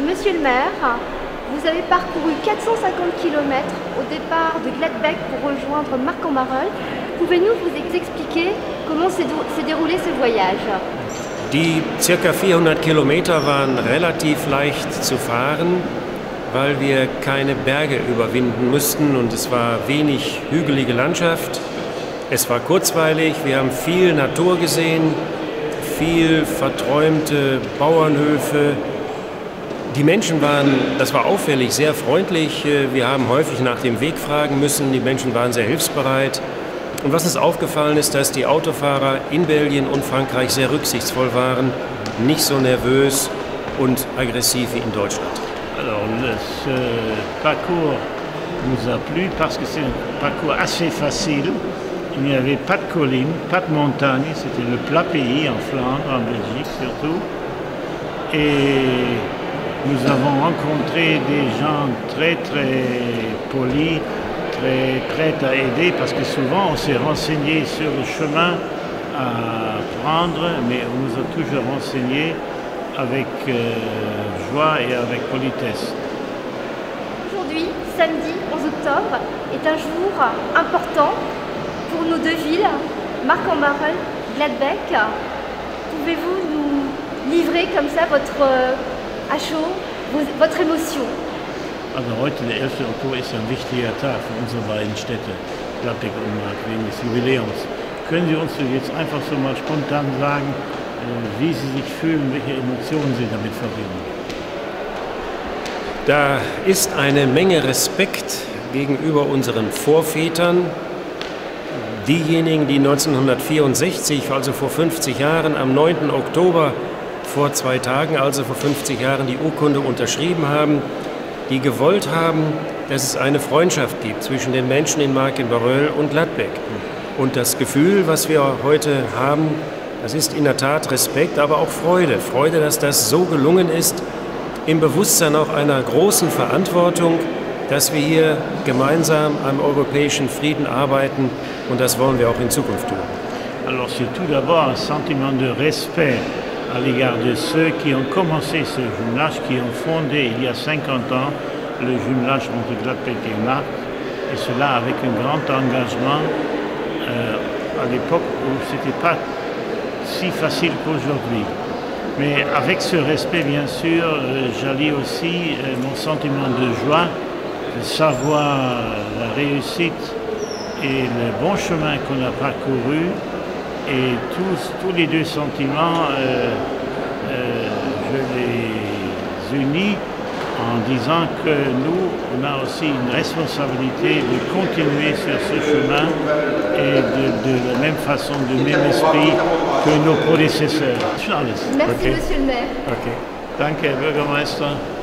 Monsieur le maire, vous avez parcouru 450 km au départ de Gladbeck pour rejoindre Marc-en-Barœul. Pouvez-vous vous expliquer comment s'est déroulé ce voyage? Die circa 400 Kilometer waren relativ leicht zu fahren, weil wir keine Berge überwinden mussten und es war wenig hügelige Landschaft. Es war kurzweilig, wir haben viel Natur gesehen, viel verträumte Bauernhöfe. Die Menschen waren, das war auffällig, sehr freundlich. Wir haben häufig nach dem Weg fragen müssen. Die Menschen waren sehr hilfsbereit. Und was uns aufgefallen ist, dass die Autofahrer in Belgien und Frankreich sehr rücksichtsvoll waren, nicht so nervös und aggressiv wie in Deutschland. Alors, ce parcours nous a plu parce que c'est un parcours assez facile. Il n'y avait pas de collines, pas de montagnes, c'était le plat pays en Flandre, en Belgique surtout. Et nous avons rencontré des gens très polis, très prêts à aider parce que souvent on s'est renseigné sur le chemin à prendre, mais on nous a toujours renseigné avec joie et avec politesse. Aujourd'hui, samedi 11 octobre, est un jour important pour nos deux villes, Marc-en-Barœul, Gladbeck. Pouvez-vous nous livrer comme ça votre à chaud, votre émotion? Also heute, der 11. Oktober, ist ein wichtiger Tag für unsere beiden Städte, Gladbeck und Mark, wegen des Jubiläums. Können Sie uns jetzt einfach so mal spontan sagen, wie Sie sich fühlen, welche Emotionen Sie damit verbinden? Da ist eine Menge Respekt gegenüber unseren Vorvätern. Diejenigen, die 1964, also vor 50 Jahren, am 9. Oktober, vor 2 Tagen, also vor 50 Jahren, die Urkunde unterschrieben haben, die gewollt haben, dass es eine Freundschaft gibt zwischen den Menschen in Marc-en-Barœul und Gladbeck. Und das Gefühl, was wir heute haben, das ist in der Tat Respekt, aber auch Freude. Freude, dass das so gelungen ist, im Bewusstsein auch einer großen Verantwortung, dass wir hier gemeinsam am europäischen Frieden arbeiten, und das wollen wir auch in Zukunft tun. Alors c'est tout d'abord un sentiment de respect à l'égard de ceux qui ont commencé ce jumelage, qui ont fondé il y a 50 ans le jumelage entre Gladbeck et Marc, et cela avec un grand engagement à l'époque où ce n'était pas si facile qu'aujourd'hui. Mais avec ce respect, bien sûr, j'allie aussi mon sentiment de joie, de savoir la réussite et le bon chemin qu'on a parcouru. Et tous les deux sentiments, je les unis en disant que nous, on a aussi une responsabilité de continuer sur ce chemin et de la même façon, du même esprit que nos prédécesseurs. Merci, okay. Monsieur le maire. Okay. Danke, Herr Bürgermeister.